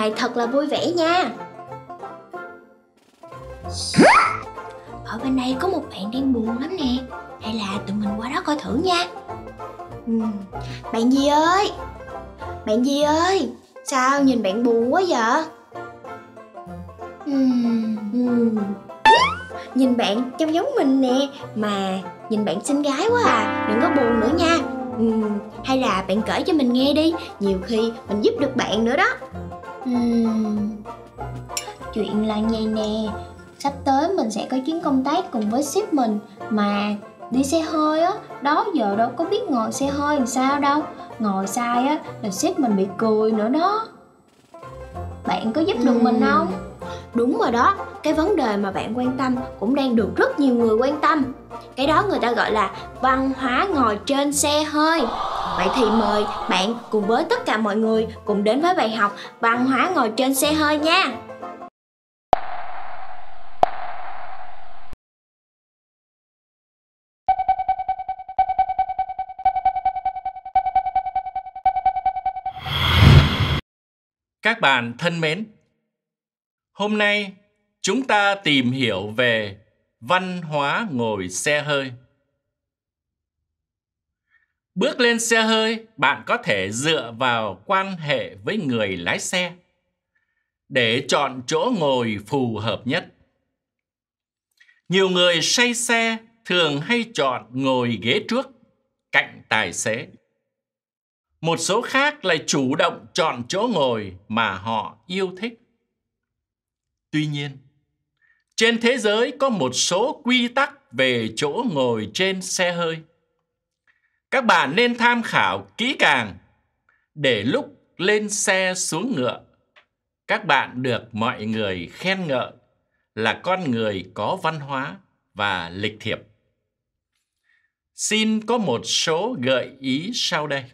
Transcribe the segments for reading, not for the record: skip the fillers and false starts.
ngày thật là vui vẻ nha. Ở bên đây có một bạn đang buồn lắm nè. Hay là tụi mình qua đó coi thử nha. Bạn gì ơi? Bạn gì ơi? Sao nhìn bạn buồn quá vậy? Nhìn bạn trông giống mình nè. Mà nhìn bạn xinh gái quá à. Đừng có buồn nữa nha. Hay là bạn kể cho mình nghe đi. Nhiều khi mình giúp được bạn nữa đó. Chuyện là vậy nè. Sắp tới mình sẽ có chuyến công tác cùng với sếp mình. Mà đi xe hơi á, đó giờ đâu có biết ngồi xe hơi làm sao đâu. Ngồi sai á là sếp mình bị cười nữa đó. Bạn có giúp được mình không? Đúng rồi đó, cái vấn đề mà bạn quan tâm cũng đang được rất nhiều người quan tâm. Cái đó người ta gọi là văn hóa ngồi trên xe hơi. Vậy thì mời bạn cùng với tất cả mọi người cùng đến với bài học văn hóa ngồi trên xe hơi nha. Các bạn thân mến, hôm nay chúng ta tìm hiểu về văn hóa ngồi xe hơi. Bước lên xe hơi, bạn có thể dựa vào quan hệ với người lái xe để chọn chỗ ngồi phù hợp nhất. Nhiều người say xe thường hay chọn ngồi ghế trước, cạnh tài xế. Một số khác lại chủ động chọn chỗ ngồi mà họ yêu thích. Tuy nhiên, trên thế giới có một số quy tắc về chỗ ngồi trên xe hơi. Các bạn nên tham khảo kỹ càng để lúc lên xe xuống ngựa, các bạn được mọi người khen ngợi là con người có văn hóa và lịch thiệp. Xin có một số gợi ý sau đây.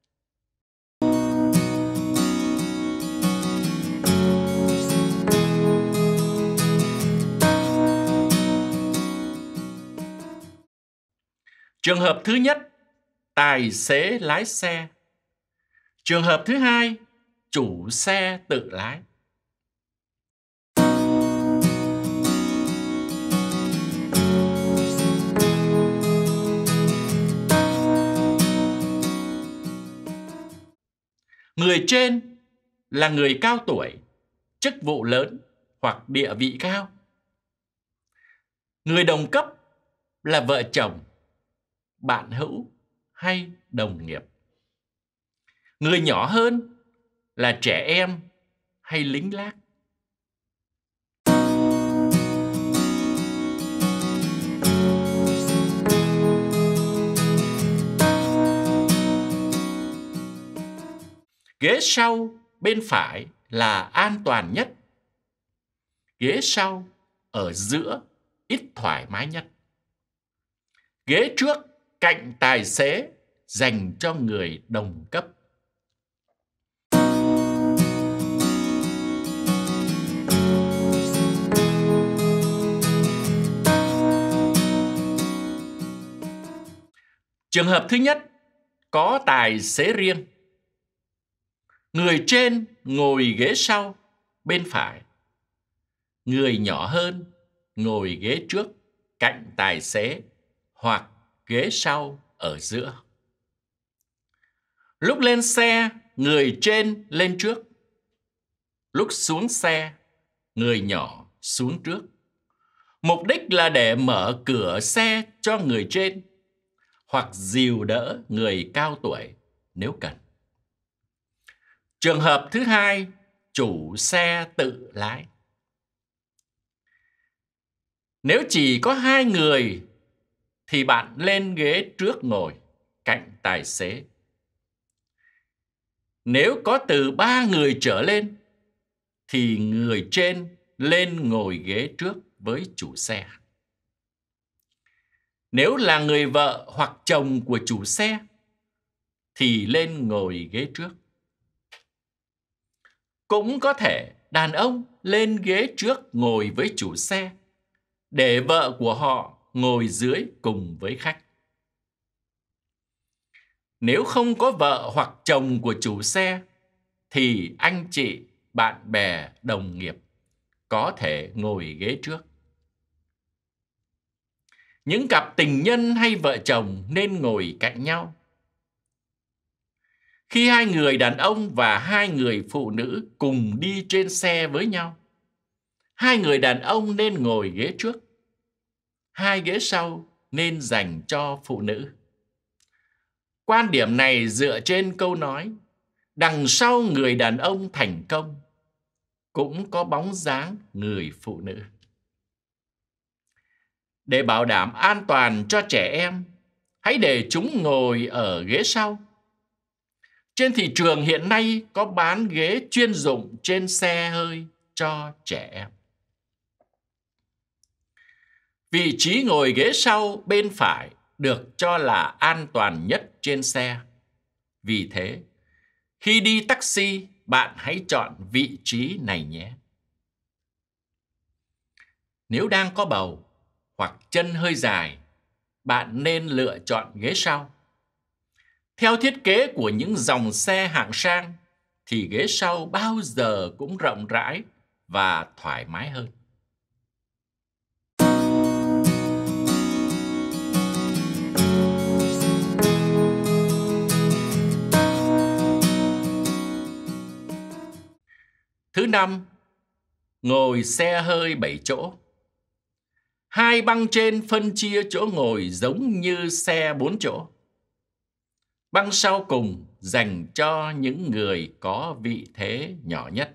Trường hợp thứ nhất, tài xế lái xe. Trường hợp thứ hai, chủ xe tự lái. Người trên là người cao tuổi, chức vụ lớn hoặc địa vị cao. Người đồng cấp là vợ chồng, bạn hữu hay đồng nghiệp. Người nhỏ hơn là trẻ em hay lính lác. Ghế sau bên phải là an toàn nhất. Ghế sau ở giữa ít thoải mái nhất. Ghế trước cạnh tài xế dành cho người đồng cấp. Trường hợp thứ nhất, có tài xế riêng. Người trên ngồi ghế sau bên phải. Người nhỏ hơn ngồi ghế trước cạnh tài xế hoặc ghế sau ở giữa. Lúc lên xe, người trên lên trước. Lúc xuống xe, người nhỏ xuống trước. Mục đích là để mở cửa xe cho người trên hoặc dìu đỡ người cao tuổi nếu cần. Trường hợp thứ hai, chủ xe tự lái. Nếu chỉ có 2 người thì bạn lên ghế trước ngồi cạnh tài xế. Nếu có từ 3 người trở lên thì người trên lên ngồi ghế trước với chủ xe. Nếu là người vợ hoặc chồng của chủ xe thì lên ngồi ghế trước. Cũng có thể đàn ông lên ghế trước ngồi với chủ xe để vợ của họ ngồi dưới cùng với khách. Nếu không có vợ hoặc chồng của chủ xe thì anh chị bạn bè, đồng nghiệp có thể ngồi ghế trước. Những cặp tình nhân hay vợ chồng nên ngồi cạnh nhau. Khi hai người đàn ông và hai người phụ nữ cùng đi trên xe với nhau, hai người đàn ông nên ngồi ghế trước, hai ghế sau nên dành cho phụ nữ. Quan điểm này dựa trên câu nói đằng sau người đàn ông thành công cũng có bóng dáng người phụ nữ. Để bảo đảm an toàn cho trẻ em, hãy để chúng ngồi ở ghế sau. Trên thị trường hiện nay có bán ghế chuyên dụng trên xe hơi cho trẻ em. Vị trí ngồi ghế sau bên phải được cho là an toàn nhất trên xe. Vì thế, khi đi taxi, bạn hãy chọn vị trí này nhé. Nếu đang có bầu hoặc chân hơi dài, bạn nên lựa chọn ghế sau. Theo thiết kế của những dòng xe hạng sang, thì ghế sau bao giờ cũng rộng rãi và thoải mái hơn. Thứ năm, ngồi xe hơi 7 chỗ. Hai băng trên phân chia chỗ ngồi giống như xe 4 chỗ. Băng sau cùng dành cho những người có vị thế nhỏ nhất.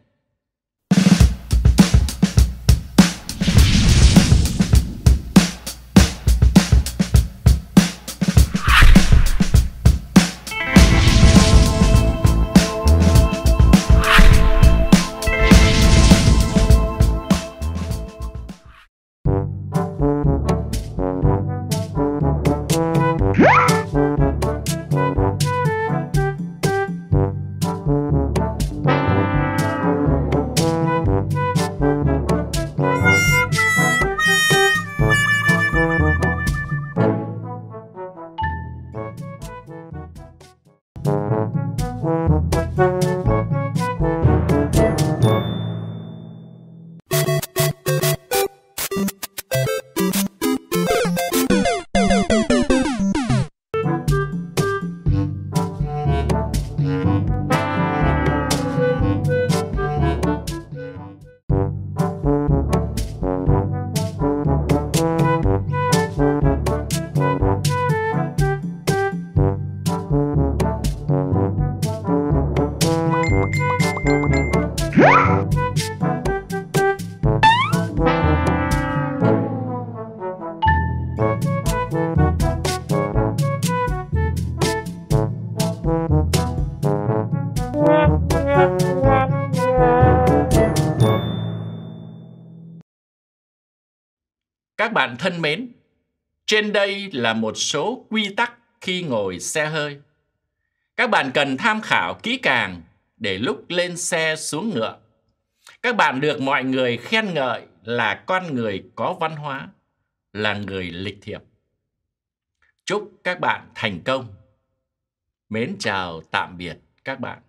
Các bạn thân mến, trên đây là một số quy tắc khi ngồi xe hơi. Các bạn cần tham khảo kỹ càng để lúc lên xe xuống ngựa, các bạn được mọi người khen ngợi là con người có văn hóa, là người lịch thiệp. Chúc các bạn thành công. Mến chào tạm biệt các bạn.